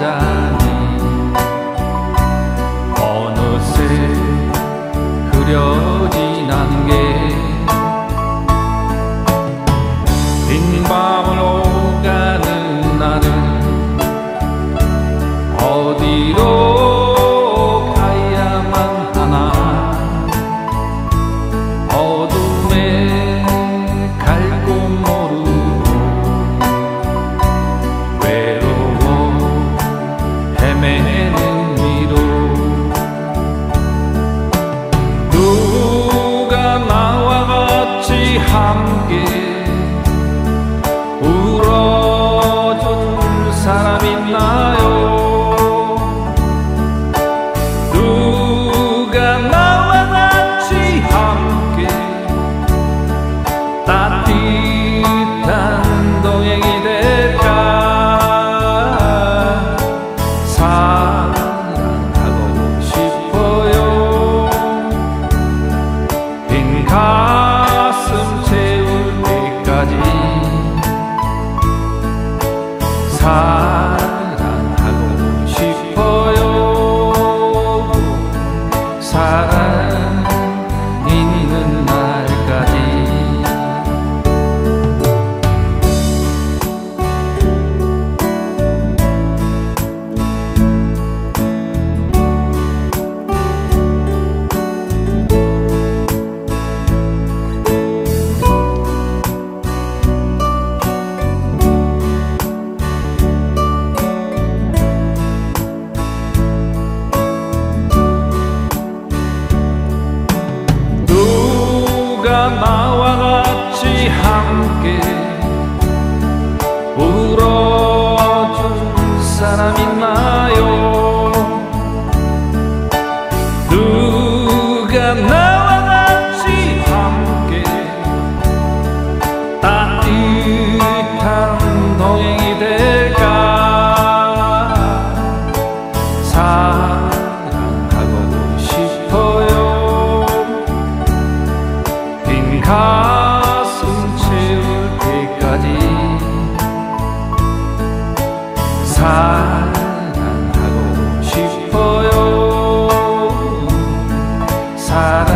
잔이 어느새 흐려진 안개 빈 밤을 오가는 나는 어디로 가야만 하나 어둠에 갈 곳 모르고 외로워 헤매는 미로 누가 나와 같이 함께 울어줄 사람 있나요? 누가 나와 같이 함께 따뜻한 동행이 될까? 사랑하고 싶어요. 빈 가슴 채울 때까지 사랑하고 싶어요. 사랑 있는 날까지. 누가 나와 같이 함께 울어줄 사람 있나요? 누가 나와 같이 함께 따뜻한 동행이 될까? 사랑하고 싶어요. 빈 가슴 채울 때까지 사랑하고 싶어요. 사랑